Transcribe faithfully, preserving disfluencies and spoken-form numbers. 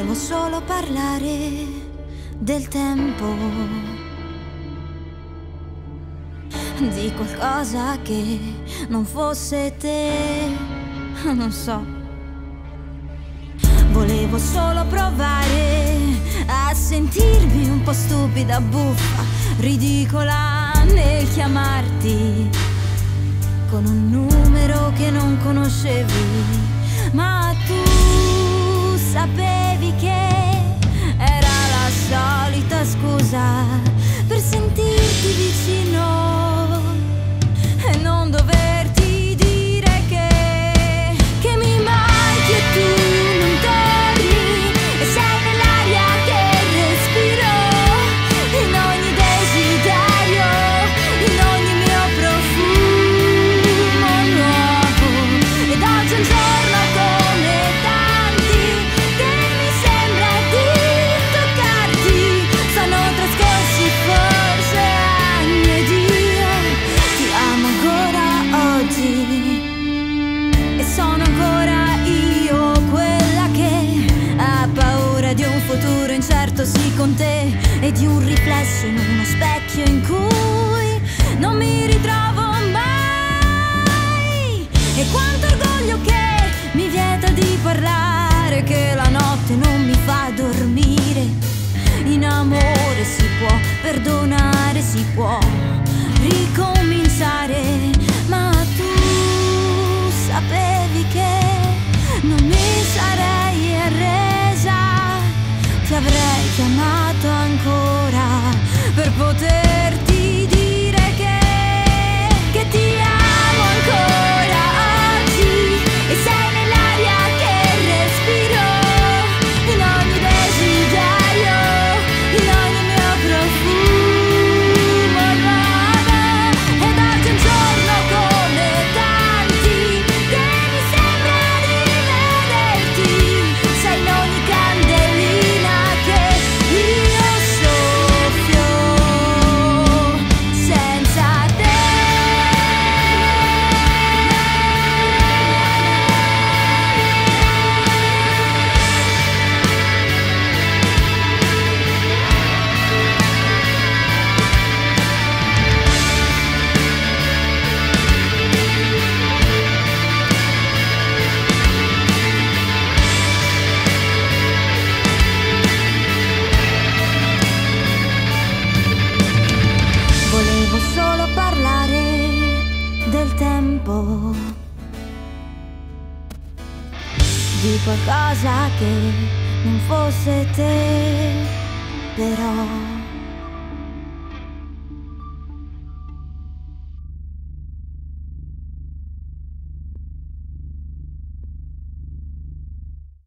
Volevo solo parlare del tempo, di qualcosa che non fosse te, non so. Volevo solo provare a sentirmi un po' stupida, buffa, ridicola nel chiamarti con un numero che non conoscevi, ma tu sapevi che era la solita scusa per sentirti vicino e non doverti dire che, che mi manchi e tu non torni e sei nell'aria che respiro, in ogni desiderio, in ogni mio profumo nuovo. Ed oggi è un giorno come tanti che mi sembra di toccarti. Sono trascorsi forse anni ed io ti amo ancora oggi. E sono ancora io quella che ha paura di un futuro incerto, sì, con te, e di un riflesso in uno specchio in cui non mi ritrovo mai. E quanto orgoglio che mi vieta di parlare, che la notte non mi fa dormire. In amore si può perdonare, si può ricominciare, ma tu sapevi che non mi sarei arresa. Ti avrei chiamato ancora per poterti dire che, che ti amo ancora oggi. E sei nell'aria che respiro, in ogni desiderio, in ogni mio profumo nuovo. Ed oggi è un giorno come tanti che mi sembra di vederti. Sei in ogni candelina che io soffio senza te. Volevo solo parlare del tempo, di qualcosa che non fosse te, però